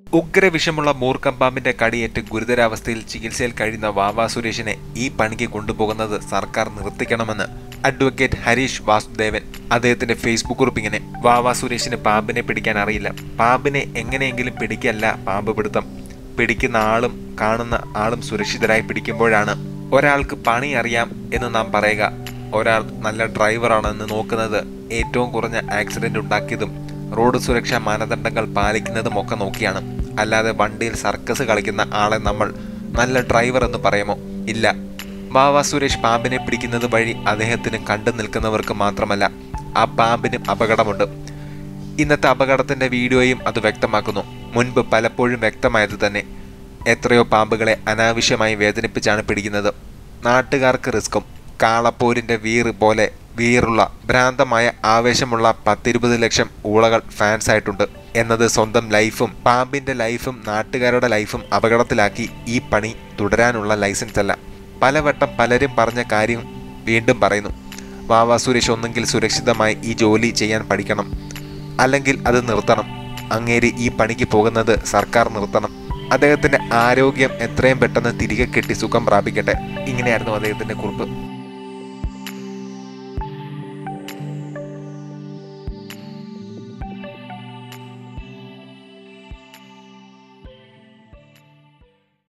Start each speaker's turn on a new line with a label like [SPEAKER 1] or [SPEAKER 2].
[SPEAKER 1] ഉഗ്രവിഷമുള്ള മൂർഖം പാമ്പിന്റെ കടിയേറ്റ് ഗുരുതരാവസ്ഥയിൽ ചികിത്സയിൽ കഴിയുന്ന വാവാ സുരേഷിനെ ഈ പണിക്ക് കൊണ്ടുപോകുന്നത് സർക്കാർ നിർത്തിക്കണമെന്ന് അഡ്വക്കേറ്റ് ഹരീഷ് വാസുദേവൻ അദ്ദേഹത്തിന്റെ ഫേസ്ബുക്ക് കുറിപ്പ് ഇങ്ങനെ: വാവാ സുരേഷിന് പാമ്പിനെ പിടിക്കാൻ അറിയില്ല. പാമ്പിനെ എങ്ങനെയെങ്കിലും പിടിക്കല്ല പാമ്പ് പിടുത്തം. പിടിക്കുന്ന ആളും കാണുന്ന ആളും സുരക്ഷിതരായി പിടിക്കുമ്പോഴാണ് ഒരാൾക്ക് പണി അറിയാം എന്ന് നാം പറയുക. ഒരാൾ നല്ല ഡ്രൈവറാണെന്ന് നോക്കുന്നത് ഏറ്റവും കുറഞ്ഞ ആക്സിഡന്റ് ഉണ്ടാക്കിയതും റോഡ് സുരക്ഷാ മാനദണ്ഡങ്ങൾ പാലിക്കുന്നതുമൊക്കെ നോക്കിയാണ്. അല്ലാതെ വണ്ടിയിൽ സർക്കസ് കളിക്കുന്ന ആളെ നമ്മൾ നല്ല ഡ്രൈവർ എന്ന് പറയുമോ? ഇല്ല. വാവാ സുരേഷ് പാമ്പിനെ പിടിക്കുന്നത് വഴി അദ്ദേഹത്തിന് കണ്ടു നിൽക്കുന്നവർക്ക് മാത്രമല്ല, ആ പാമ്പിനും അപകടമുണ്ട്. ഇന്നത്തെ അപകടത്തിന്റെ വീഡിയോയും അത് വ്യക്തമാക്കുന്നു. മുൻപ് പലപ്പോഴും വ്യക്തമായത് തന്നെ. എത്രയോ പാമ്പുകളെ അനാവശ്യമായി വേദനിപ്പിച്ചാണ് പിടിക്കുന്നത്. നാട്ടുകാർക്ക് റിസ്ക്കും. കാളപ്പോരിന്റെ വീറ് പോലെ വീറുള്ള ഭ്രാന്തമായ ആവേശമുള്ള 10-20 ലക്ഷം ഊളകൾ ഫാൻസ് ആയിട്ടുണ്ട് എന്നത് സ്വന്തം ലൈഫും പാമ്പിന്റെ ലൈഫും നാട്ടുകാരുടെ ലൈഫും അപകടത്തിലാക്കി ഈ പണി തുടരാനുള്ള ലൈസൻസ് അല്ല. പലവട്ടം പലരും പറഞ്ഞ കാര്യം വീണ്ടും പറയുന്നു. വാവാ സുരേഷ് ഒന്നെങ്കിൽ സുരക്ഷിതമായി ഈ ജോലി ചെയ്യാൻ പഠിക്കണം, അല്ലെങ്കിൽ അത് നിർത്തണം. അങ്ങേര് ഈ പണിക്ക് പോകുന്നത് സർക്കാർ നിർത്തണം. അദ്ദേഹത്തിന്റെ ആരോഗ്യം എത്രയും പെട്ടെന്ന് തിരികെ കിട്ടി സുഖം പ്രാപിക്കട്ടെ. ഇങ്ങനെയായിരുന്നു അദ്ദേഹത്തിന്റെ കുറിപ്പ്.